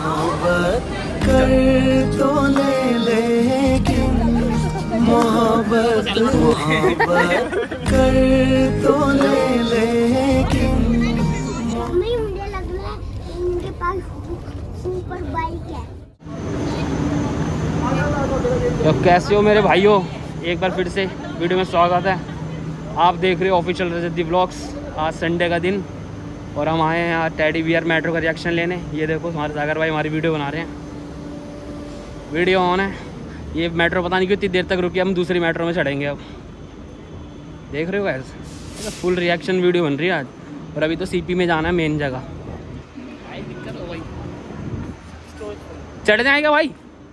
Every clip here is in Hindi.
मोहब्बत कर तो लेकिन मोहब्बत कर तो लेकिन। मुझे लग रहा है इनके पास सुपर बाइक है। तो कैसे हो मेरे भाइयों, एक बार फिर से वीडियो में स्वागत है। आप देख रहे हो ऑफिशियल रजत व्लॉग्स। आज संडे का दिन और हम आए हैं यहाँ टेडी बियर मेट्रो का रिएक्शन लेने। ये देखो हमारे सागर भाई हमारी वीडियो बना रहे हैं, वीडियो ऑन है। ये मेट्रो पता नहीं कितनी देर तक रुकी, हम दूसरी मेट्रो में चढ़ेंगे। अब देख रहे हो गाइस, फुल रिएक्शन वीडियो बन रही है आज। और अभी तो सीपी में जाना है, मेन जगह। चढ़ जाएगा भाई।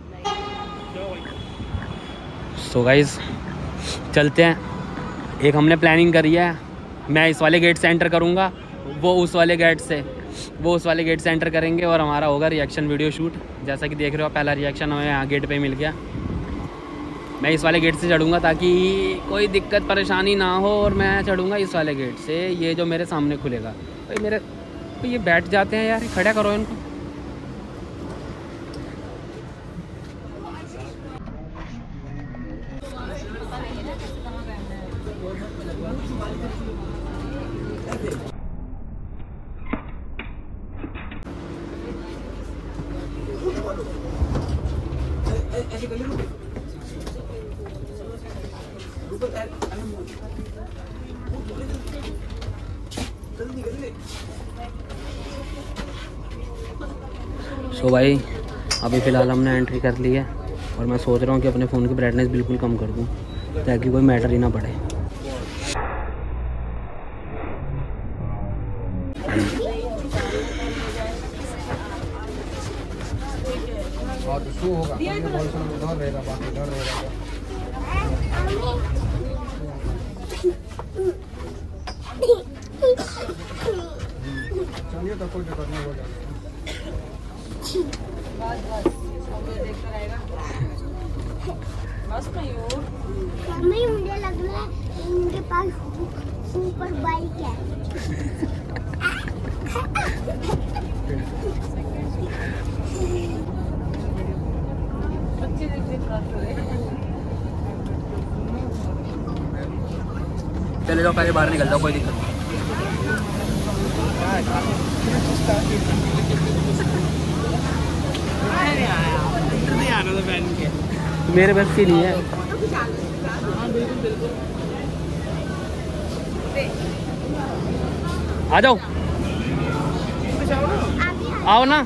सो गाइस चलते हैं। एक हमने प्लानिंग करी है, मैं इस वाले गेट से एंटर करूँगा, वो उस वाले गेट से एंटर करेंगे और हमारा होगा रिएक्शन वीडियो शूट। जैसा कि देख रहे हो, पहला रिएक्शन हमें यहाँ गेट पे मिल गया। मैं इस वाले गेट से चढ़ूँगा ताकि कोई दिक्कत परेशानी ना हो, और मैं चढ़ूँगा इस वाले गेट से, ये जो मेरे सामने खुलेगा। भाई ये बैठ जाते हैं यार, खड़ा करो इनको। सो भाई अभी फ़िलहाल हमने एंट्री कर ली है और मैं सोच रहा हूँ कि अपने फ़ोन की ब्राइटनेस बिल्कुल कम कर दूँ ताकि कोई मैटर ही ना पड़े। चलिए तो कोई दिक्कत नहीं हो जाएगा। मम्मी मुझे लग रहा है इनके पास सुपर बाइक है। चले जाओ, पहले बाहर निकल जाओ, कोई दिक्कत नहीं। मेरे बस की नहीं है। आ जाओ, आओ ना।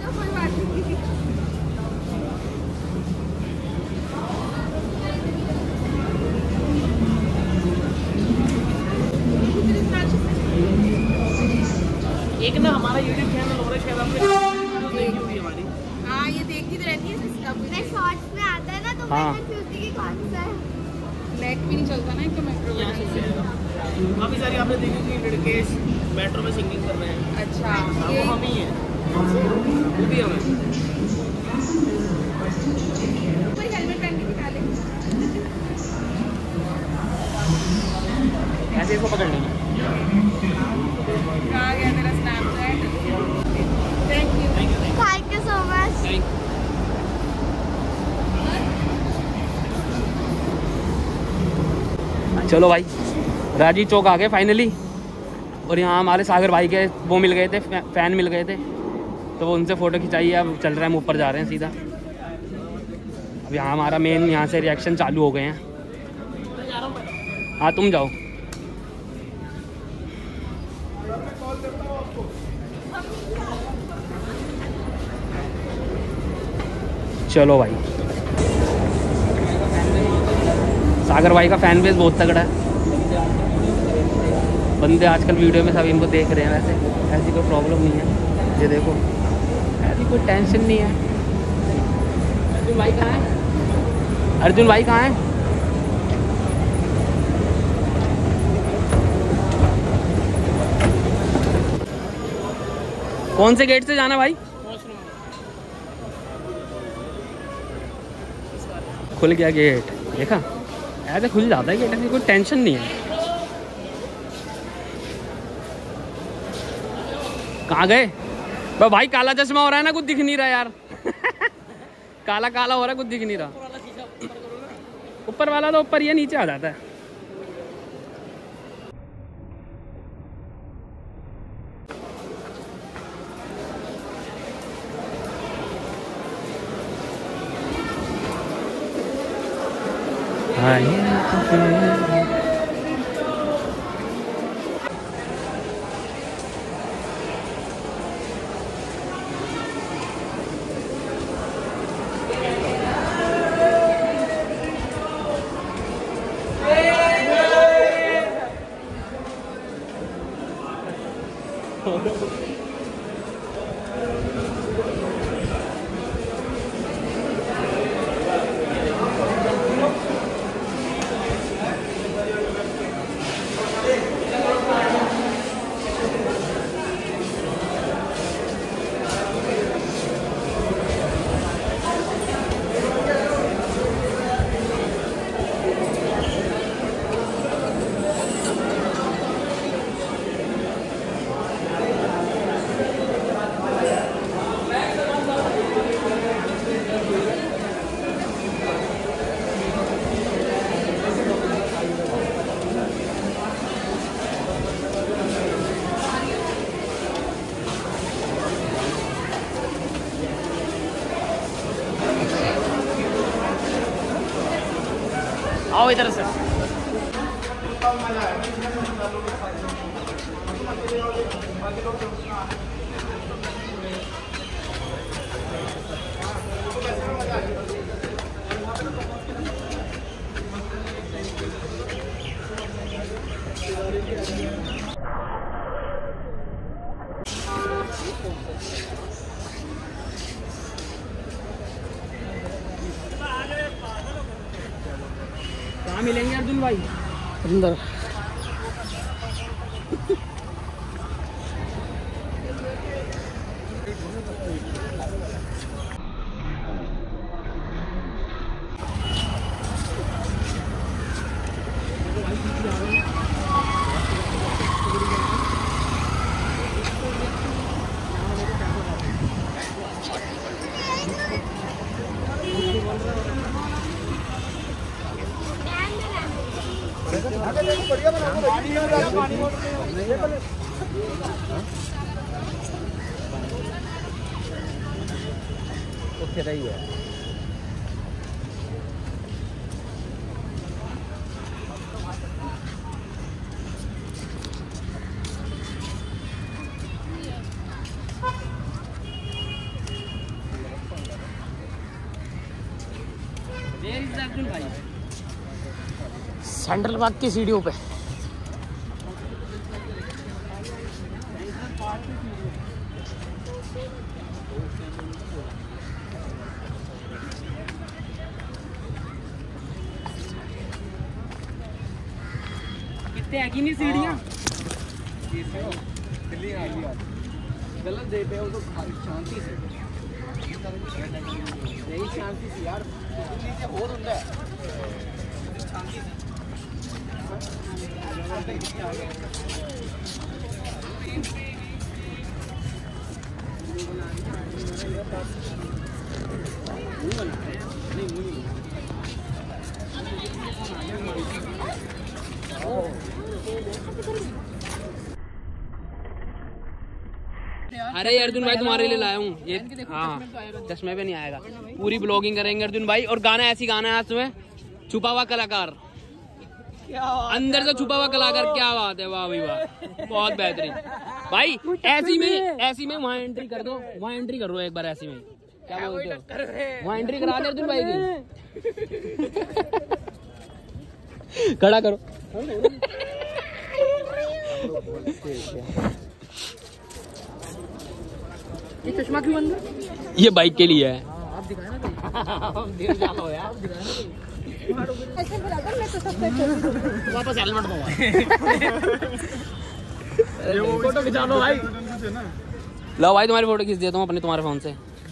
एक ना हमारा यूट्यूब चैनल और शायद आपने वीडियो देखी होगी हमारी। हाँ ये देखती तो रहती है। मैं शॉर्ट्स में आता है ना तो हाँ। मैं सोचती कि कौन सा है। नेट भी नहीं चलता ना, एक तो मेट्रो में काफ़ी सारी आपने देखी होगी लड़के मेट्रो में सिंगिंग कर रहे हैं। अच्छा वो हम ही हैं, वो भी हमें। कोई हेलमेट पहन के बिठा ले। ऐसे इसको पकड़ लेंगे। कहाँ गया तेरा Snapchat? Thank you so much. चलो भाई, राजी चौक आ गए फाइनली। और यहाँ हमारे सागर भाई के वो मिल गए थे, फैन मिल गए थे, तो वो उनसे फ़ोटो खिंचाई है। अब चल रहा है, हम ऊपर जा रहे हैं सीधा। अब यहाँ हमारा मेन यहाँ से रिएक्शन चालू हो गए हैं। हाँ तुम जाओ। चलो भाई, सागर भाई का फैन बेस बहुत तगड़ा है। बंदे आजकल वीडियो में सब इनको देख रहे हैं। वैसे ऐसी कोई प्रॉब्लम नहीं है, ये देखो, ऐसी कोई टेंशन नहीं है। अर्जुन भाई कहाँ है? अर्जुन भाई कहाँ है? कौन से गेट से जाना भाई? खुल गया गेट, देखा ऐसे खुल जाता है गेट, ऐसी कोई टेंशन नहीं है। कहाँ गए भाई? काला चश्मा हो रहा है ना, कुछ दिख नहीं रहा यार। काला काला हो रहा है, कुछ दिख नहीं रहा। ऊपर वाला तो ऊपर ही है, नीचे आ जाता है। आओ इधर से। कहाँ मिलेंगे अर्जुन भाई? अंदर। ओके रही है। सेंट्रल पार्क की सीढ़ियों पे कितने है कि नहीं सीढ़ियाँ? गलत दे पे हो तो शांति से, यही शांति से यार, नीचे बहुत होता है शांति से। अरे अर्जुन भाई तुम्हारे लिए लाया हूँ ये। हाँ चश्मे पे नहीं आएगा। पूरी ब्लॉगिंग करेंगे अर्जुन भाई, और गाना ऐसी गाना है आज तुम्हें, छुपा हुआ कलाकार, अंदर से छुपा हुआ कलाकार। क्या बात है, वाह भाई वाह, बहुत बेहतरीन भाई। ऐसी में वहाँ एंट्री कर दो, वहाँ एंट्री करो एक बार ऐसी में। क्या बोलते हो, वहाँ एंट्री करा दे अर्जुन भाई की। खड़ा करो। ये चश्मा क्यों बंद है? ये बाइक के लिए है। आप दिखाए ना वापस हेलमेट दो फोटो खिंचा लो भाई। लो भाई तुम्हारी फोटो खींच देता हूँ अपने तुम्हारे फोन से।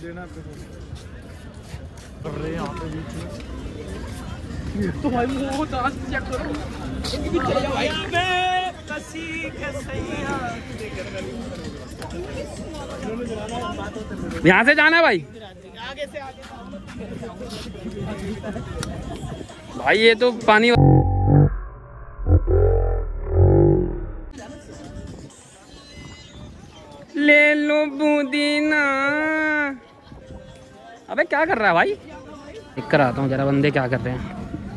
तो भाई वो डांस चेक करो भाई। यहाँ से जाना है भाई? आगे से आगे। भाई ये तो पानी ले लो पुदीना। अबे क्या कर रहा है भाई? देख कर आता हूँ जरा बंदे क्या कर रहे हैं।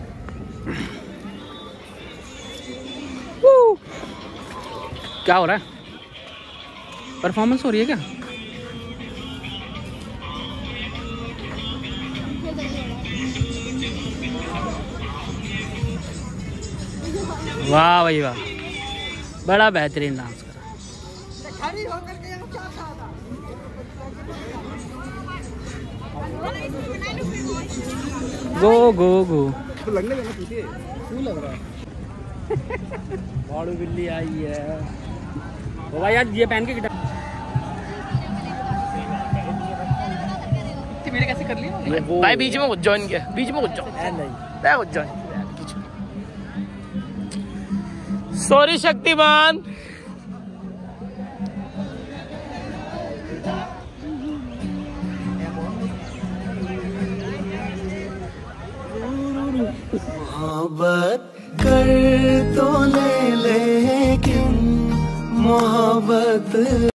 क्या हो रहा है? परफॉर्मेंस हो रही है क्या? वाह भाई वाह, बड़ा बेहतरीन डांस करा। गो गो गो तो लगने लगा तुझे, क्यों लग रहा है? बाड़ू बिल्ली आई है। ओ भाई यार ये पहन के गिटार मेरे कैसे कर लिया भाई? बीच में कुछ जॉइन किया, बीच में कुछ जॉइन कुछ जॉइन। सॉरी शक्तिमान। मोहब्बत कर तो ले लेकिन मोहब्बत